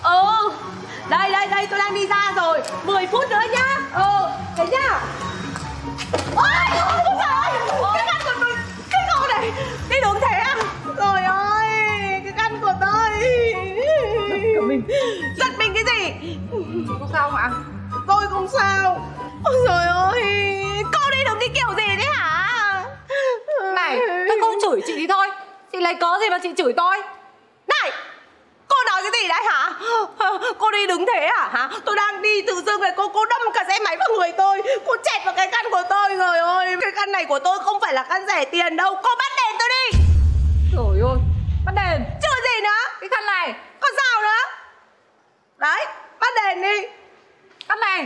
Đây tôi đang đi ra rồi. 10 phút nữa nhá. Thế nhá. Ôi trời ơi, cái căn của tôi, cái cô này đi đúng thế à? Trời ơi, cái căn của tôi. Giật mình cái gì? Chị có sao không ạ? Tôi không sao. Ôi trời ơi, cô đi đúng cái kiểu gì đấy hả? Này, tôi không chửi chị thì thôi, chị lấy cớ gì mà chị chửi tôi? Này, cô nói cái gì đấy hả? Cô đi đứng thế hả? Tôi đang đi tự dưng rồi cô đâm cả xe máy vào người tôi. Cô chẹt vào cái căn của tôi. Trời ơi, cái căn này của tôi không phải là căn rẻ tiền đâu. Cô bắt đền tôi đi. Trời ơi, bắt đền chứ gì nữa. cái khăn này còn sao nữa. Đấy, bắt đền đi. khăn này.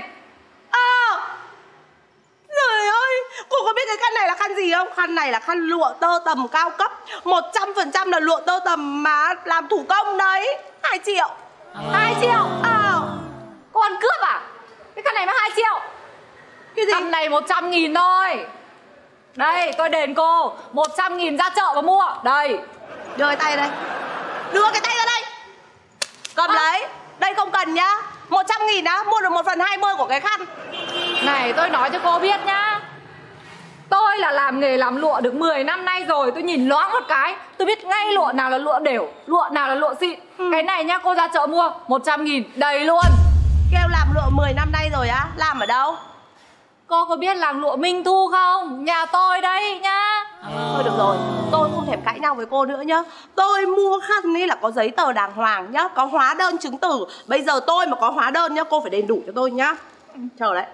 Trời ơi, cô có biết cái khăn này là khăn gì không? Khăn này là khăn lụa tơ tằm cao cấp, 100% là lụa tơ tằm mà làm thủ công đấy. 2 triệu. 2 triệu? Cô ăn cướp à? Cái khăn này mà 2 triệu? Cái gì? Khăn này 100.000 thôi. Đây, tôi đền cô 100.000 ra chợ và mua. Đây. Đưa cái tay đây. Đưa cái tay ra đây. Cầm lấy. Đây không cần nhá. 100.000 á, mua được 1/20 của cái khăn. Này, tôi nói cho cô biết nhá, tôi là làm nghề làm lụa được 10 năm nay rồi. Tôi nhìn loáng một cái, tôi biết ngay lụa nào là lụa đều, lụa nào là lụa xịn. Cái này nhá, cô ra chợ mua 100.000 đầy luôn. Kêu làm lụa 10 năm nay rồi á? Làm ở đâu? Cô có biết làm lụa Minh Thu không? Nhà tôi đây nhá. Thôi được rồi, tôi không thèm cãi nhau với cô nữa nhá. Tôi mua khăn ấy là có giấy tờ đàng hoàng nhá, có hóa đơn chứng từ. Bây giờ tôi mà có hóa đơn nhá, cô phải đền đủ cho tôi nhá. Chờ đấy.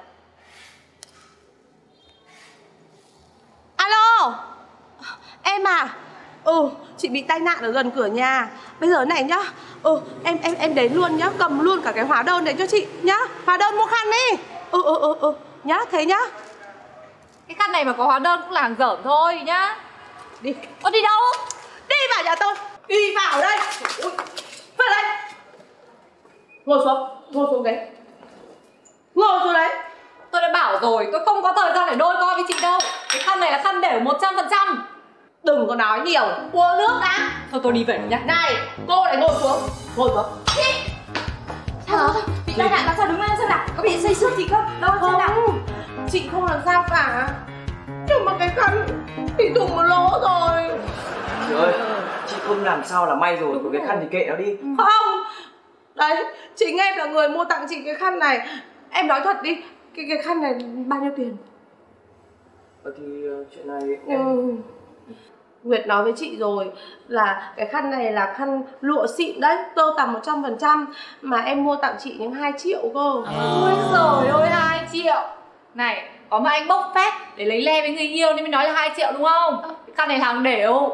Alo, em à? Chị bị tai nạn ở gần cửa nhà. Bây giờ này nhá, em đến luôn nhá, cầm luôn cả cái hóa đơn đấy cho chị nhá. Hóa đơn mua khăn đi. Nhá, thế nhá. Cái khăn này mà có hóa đơn cũng là hàng dởm thôi nhá. Đi. Đi đâu? Đi vào nhà tôi. Đi vào đây. Ui, vào đây. Ngồi xuống ghế. Ngồi xuống đấy. Tôi đã bảo rồi, tôi không có thời gian để đôi co với chị đâu. Cái khăn này là khăn đều 100%. Đừng có nói nhiều, uống nước đã. Thôi tôi đi về nhá. Này, cô lại ngồi xuống. Ngồi xuống. Sao? Bị tai nạn là sao, đứng lên xem nào. Có bị xây xước gì không? Đâu xem nào. Chị không làm sao cả. Nhưng mà cái khăn bị thủng một lỗ rồi. Chị ơi, chị không làm sao là may rồi, cái khăn thì kệ nó đi. Không. Đấy, chính em là người mua tặng chị cái khăn này. Em nói thật đi, cái khăn này bao nhiêu tiền? Thì chuyện này em... Nguyệt nói với chị rồi là cái khăn này là khăn lụa xịn đấy, tơ tằm 100%. Mà em mua tặng chị những 2 triệu cơ. Ôi giời ơi, 2 triệu. Này, có mà anh bốc phét để lấy le với người yêu nên mới nói là 2 triệu đúng không? Cái khăn này hàng đều.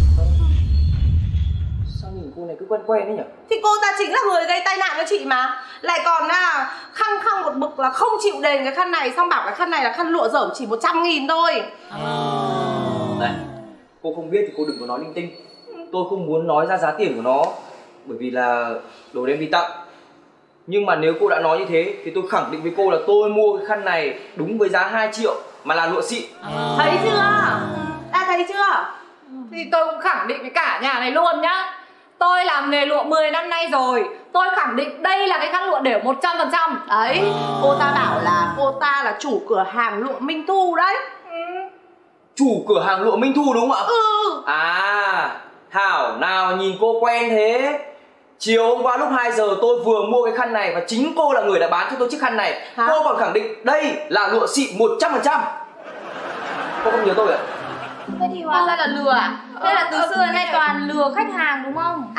Sao nhìn cô này cứ quen quen đấy nhỉ? Thì cô ta chính là người gây tai nạn cho chị mà. Lại còn khăng khăng một bực là không chịu đền cái khăn này. Xong bảo cái khăn này là khăn lụa dởm chỉ 100.000 thôi. Này, cô không biết thì cô đừng có nói linh tinh. Tôi không muốn nói ra giá tiền của nó, bởi vì là đồ đem đi tặng. Nhưng mà nếu cô đã nói như thế thì tôi khẳng định với cô là tôi mua cái khăn này đúng với giá 2 triệu mà là lụa xịn. Thấy chưa? Ta thấy chưa? Thì tôi cũng khẳng định với cả nhà này luôn nhá. Tôi làm nghề lụa 10 năm nay rồi. Tôi khẳng định đây là cái khăn lụa đều 100%. Đấy, cô ta bảo là cô ta là chủ cửa hàng lụa Minh Thu đấy. Chủ cửa hàng lụa Minh Thu đúng không ạ? À, Thảo nào nhìn cô quen thế. Chiều hôm qua lúc 2 giờ tôi vừa mua cái khăn này và chính cô là người đã bán cho tôi chiếc khăn này. Cô còn khẳng định đây là lụa xịn 100%. Cô không nhớ tôi ạ? Thế thì hóa ra là lừa à? Thế là từ xưa đến nay toàn lừa khách hàng đúng không?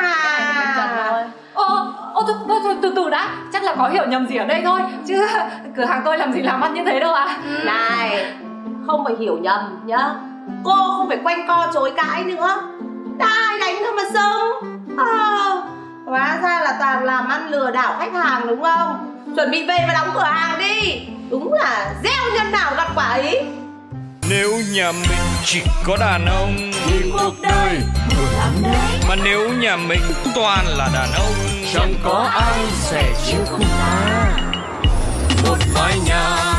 Thôi từ từ đã. Chắc là có hiểu nhầm gì ở đây thôi. Chứ cửa hàng tôi làm gì làm ăn như thế đâu ạ. Này, không phải hiểu nhầm nhá. Cô không phải quanh co chối cãi nữa. Ai đánh thôi mà xưng. Hóa ra là toàn làm ăn lừa đảo khách hàng đúng không? Chuẩn bị về và đóng cửa hàng đi. Đúng là gieo nhân nào gặt quả ấy. Nếu nhà mình chỉ có đàn ông thì cuộc đời buồn lắm đấy. Mà nếu nhà mình toàn là đàn ông chẳng có ai sẻ chia khung ta. một mái nhà